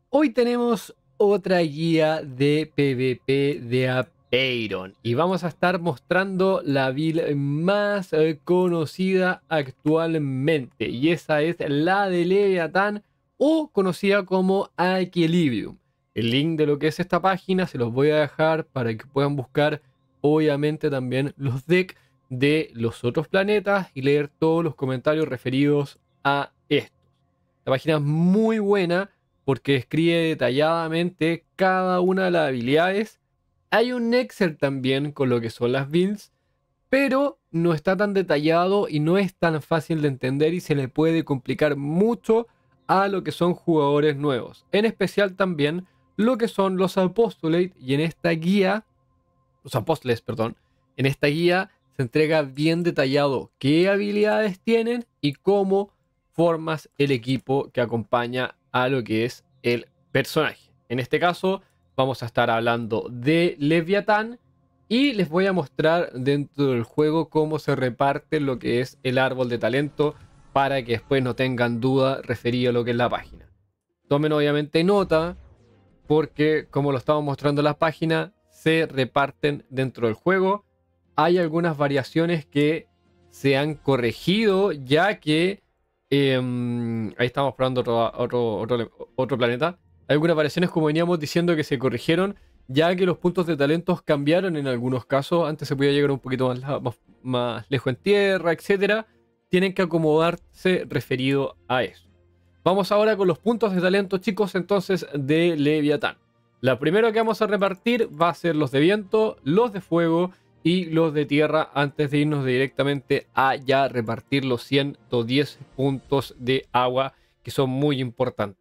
Hoy tenemos otra guía de PvP de Apeiron y vamos a estar mostrando la build más conocida actualmente, y esa es la de Leviatán, o conocida como Equilibrium. El link de lo que es esta página se los voy a dejar para que puedan buscar obviamente también los decks de los otros planetas y leer todos los comentarios referidos a estos. La página es muy buena porque describe detalladamente cada una de las habilidades. Hay un Excel también con lo que son las builds, pero no está tan detallado y no es tan fácil de entender y se le puede complicar mucho a lo que son jugadores nuevos. En especial también lo que son los apostolates, y en esta guía, los apóstoles, perdón, en esta guía se entrega bien detallado qué habilidades tienen y cómo formas el equipo que acompaña a lo que es el personaje. En este caso vamos a estar hablando de Leviatán y les voy a mostrar dentro del juego cómo se reparte lo que es el árbol de talento para que después no tengan duda referido a lo que es la página. Tomen obviamente nota porque, como lo estamos mostrando en la página, se reparten dentro del juego. Hay algunas variaciones que se han corregido, ya que ahí estamos probando otro planeta. Hay algunas variaciones, como veníamos diciendo, que se corrigieron, ya que los puntos de talentos cambiaron en algunos casos. Antes se podía llegar un poquito más lejos en tierra, etcétera. Tienen que acomodarse referido a eso. Vamos ahora con los puntos de talento, chicos, entonces, de Leviatán. La primera que vamos a repartir va a ser los de viento, los de fuego y los de tierra, antes de irnos directamente a ya repartir los 110 puntos de agua, que son muy importantes.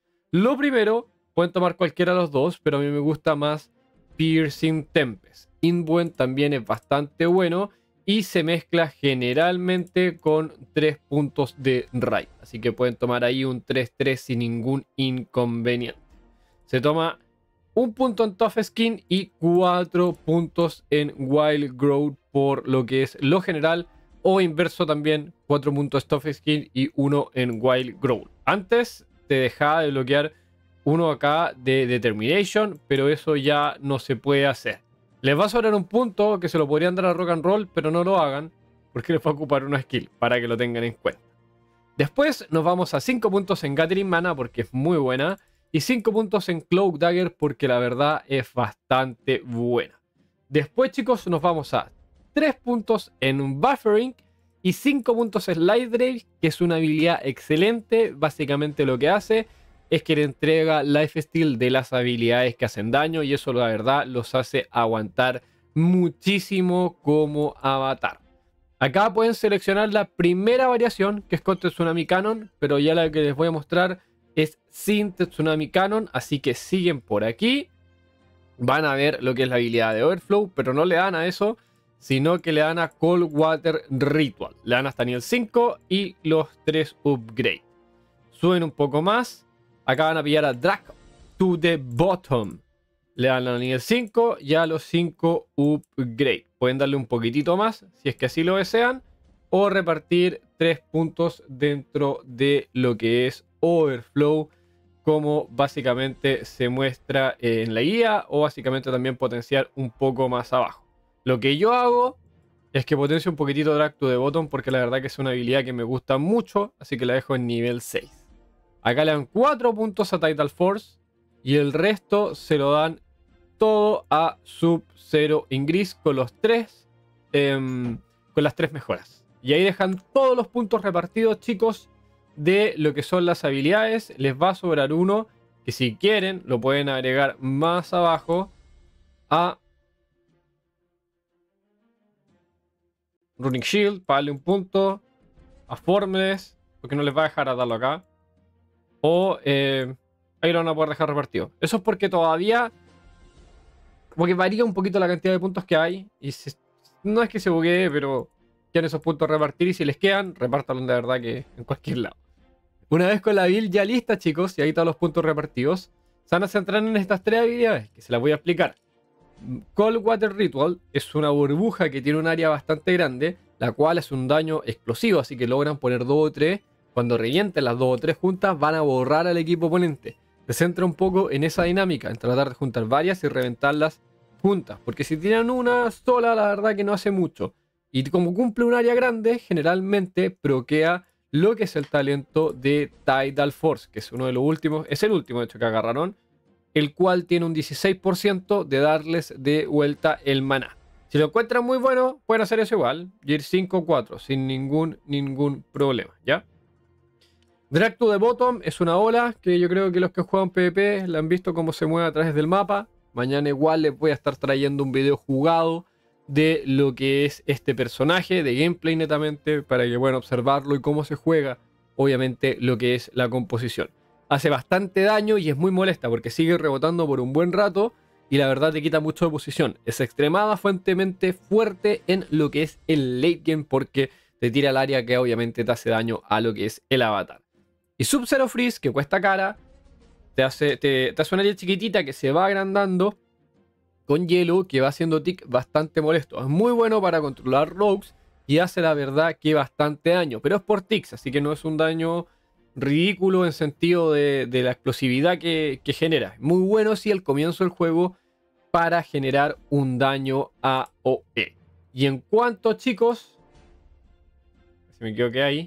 Lo primero, pueden tomar cualquiera de los dos, pero a mí me gusta más Piercing Tempest. Inbuen también es bastante bueno y se mezcla generalmente con 3 puntos de raid. Así que pueden tomar ahí un 3-3 sin ningún inconveniente. Se toma un punto en Tough Skin y 4 puntos en Wild Growth por lo que es lo general. O inverso también, 4 puntos Tough Skin y 1 en Wild Growth. Antes te dejaba de bloquear uno acá de Determination, pero eso ya no se puede hacer. Les va a sobrar un punto que se lo podrían dar a Rock and Roll, pero no lo hagan porque les va a ocupar una skill, para que lo tengan en cuenta. Después nos vamos a 5 puntos en Gathering Mana porque es muy buena, y 5 puntos en Cloak Dagger porque la verdad es bastante buena. Después, chicos, nos vamos a 3 puntos en Buffering y 5 puntos en Light Drain, que es una habilidad excelente. Básicamente lo que hace es que le entrega lifesteal de las habilidades que hacen daño, y eso la verdad los hace aguantar muchísimo como avatar. Acá pueden seleccionar la primera variación, que es con Tsunami Cannon, pero ya la que les voy a mostrar es sin Tsunami Cannon, así que siguen por aquí. Van a ver lo que es la habilidad de Overflow, pero no le dan a eso, sino que le dan a Cold Water Ritual. Le dan hasta nivel 5 y los 3 upgrade. Suben un poco más. Acá van a pillar a Drag to the Bottom. Le dan a nivel 5 y a los 5 upgrade. Pueden darle un poquitito más si es que así lo desean, o repartir 3 puntos dentro de lo que es Overflow, como básicamente se muestra en la guía, o básicamente también potenciar un poco más abajo. Lo que yo hago es que potencio un poquitito Drag to the Bottom porque la verdad que es una habilidad que me gusta mucho, así que la dejo en nivel 6. Acá le dan 4 puntos a Tidal Force y el resto se lo dan todo a Sub-Zero Ingress con los 3 con las 3 mejoras. Y ahí dejan todos los puntos repartidos, chicos, de lo que son las habilidades. Les va a sobrar uno que, si quieren, lo pueden agregar más abajo a Runic Shield para darle un punto, a Formless porque no les va a dejar a darlo acá, o ahí lo van a poder dejar repartido. Eso es porque todavía como que varía un poquito la cantidad de puntos que hay, y no es que se buguee, pero quedan esos puntos a repartir, y si les quedan, repártanlo de verdad que en cualquier lado. Una vez con la build ya lista, chicos, y ahí están los puntos repartidos, se van a centrar en estas 3 habilidades que se las voy a explicar. Cold Water Ritual es una burbuja que tiene un área bastante grande, la cual es un daño explosivo, así que logran poner 2 o 3. Cuando revienten las 2 o 3 juntas, van a borrar al equipo oponente. se centra un poco en esa dinámica, en tratar de juntar varias y reventarlas juntas. Porque si tiran una sola, la verdad que no hace mucho. Y como cumple un área grande, generalmente proquea lo que es el talento de Tidal Force, que es uno de los últimos, es el último de hecho que agarraron, el cual tiene un 16% de darles de vuelta el maná. Si lo encuentran muy bueno, pueden hacer eso igual, y ir 5-4 sin ningún problema, ¿ya? Drag to the Bottom es una ola que yo creo que los que juegan PvP la han visto cómo se mueve a través del mapa. Mañana igual les voy a estar trayendo un video jugado de lo que es este personaje, de gameplay netamente, para que puedan observarlo y cómo se juega, obviamente, lo que es la composición. Hace bastante daño y es muy molesta porque sigue rebotando por un buen rato y la verdad te quita mucho de posición. Es extremadamente fuerte en lo que es el late game porque te tira al área que obviamente te hace daño a lo que es el avatar. Y Sub-Zero Freeze, que cuesta cara, te hace una área chiquitita que se va agrandando con hielo, que va haciendo tick bastante molesto. Es muy bueno para controlar rogues y hace la verdad que bastante daño, pero es por ticks, así que no es un daño ridículo en sentido de la explosividad que genera. Muy bueno si al comienzo del juego para generar un daño AOE. Y en cuanto, chicos, si me equivoqué ahí,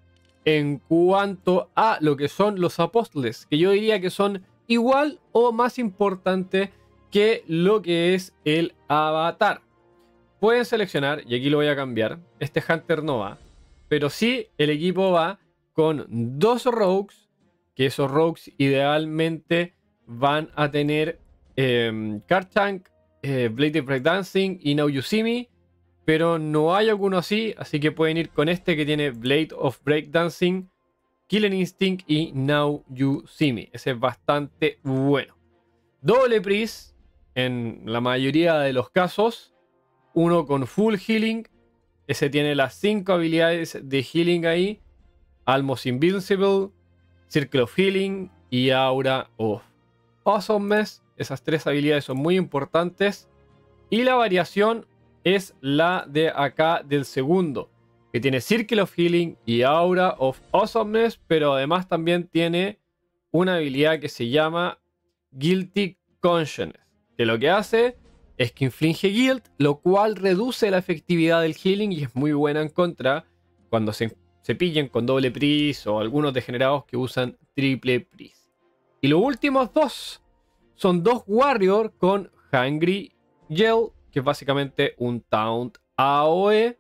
en cuanto a lo que son los apóstoles, que yo diría que son igual o más importante que lo que es el avatar. Pueden seleccionar, y aquí lo voy a cambiar, este Hunter no va, pero sí el equipo va con 2 rogues, que esos rogues idealmente van a tener Card Tank, Blade of Breakdancing y Now You See Me, pero no hay alguno así que pueden ir con este que tiene Blade of Breakdancing, Killing Instinct y Now You See Me. Ese es bastante bueno. Doble Priest, en la mayoría de los casos, uno con Full Healing, ese tiene las 5 habilidades de Healing ahí, Almost Invincible, Circle of Healing y Aura of Awesomeness. Esas 3 habilidades son muy importantes. Y la variación es la de acá del segundo, que tiene Circle of Healing y Aura of Awesomeness, pero además también tiene una habilidad que se llama Guilty Consciousness, que lo que hace es que inflige guilt, lo cual reduce la efectividad del healing y es muy buena en contra cuando se pillen con doble priest o algunos degenerados que usan triple priest. Y los últimos dos son 2 warrior con Hungry Gel, que es básicamente un Taunt AOE,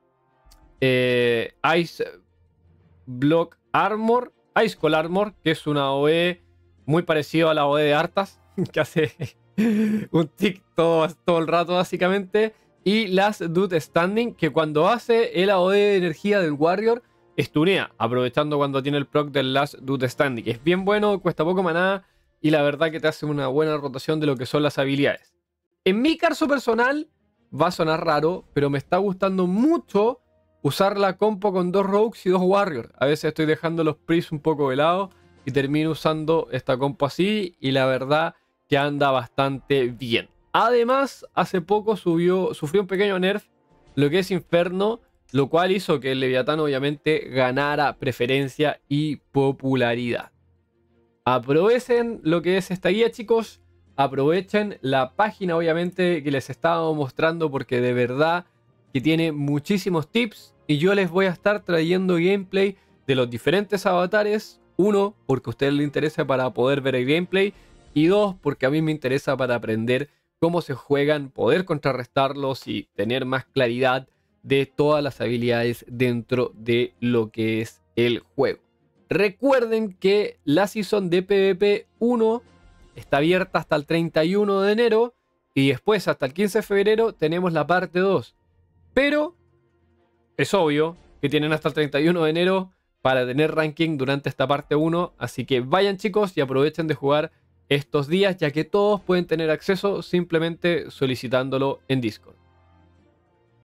Ice Block Armor, Ice Cold Armor, que es una AOE muy parecido a la AOE de Arthas, que hace un tick todo el rato básicamente, y Last Dude Standing, que cuando hace el AOE de energía del Warrior, stunea, aprovechando cuando tiene el proc del Last Dude Standing, que es bien bueno, cuesta poco maná, y la verdad que te hace una buena rotación de lo que son las habilidades. En mi caso personal, va a sonar raro, pero me está gustando mucho usar la compo con 2 rogues y 2 warriors. A veces estoy dejando los priests un poco de lado y termino usando esta compo así, y la verdad que anda bastante bien. Además, hace poco sufrió un pequeño nerf lo que es Inferno, lo cual hizo que el Leviatán obviamente ganara preferencia y popularidad. Aprovechen lo que es esta guía, chicos. Aprovechen la página obviamente que les estaba mostrando, porque de verdad que tiene muchísimos tips y yo les voy a estar trayendo gameplay de los diferentes avatares. 1, porque a ustedes les interesa para poder ver el gameplay, y 2, porque a mí me interesa para aprender cómo se juegan, poder contrarrestarlos y tener más claridad de todas las habilidades dentro de lo que es el juego. Recuerden que la season de PvP 1 está abierta hasta el 31 de enero y después hasta el 15 de febrero tenemos la parte 2. Pero es obvio que tienen hasta el 31 de enero para tener ranking durante esta parte 1. Así que vayan, chicos, y aprovechen de jugar estos días, ya que todos pueden tener acceso simplemente solicitándolo en Discord.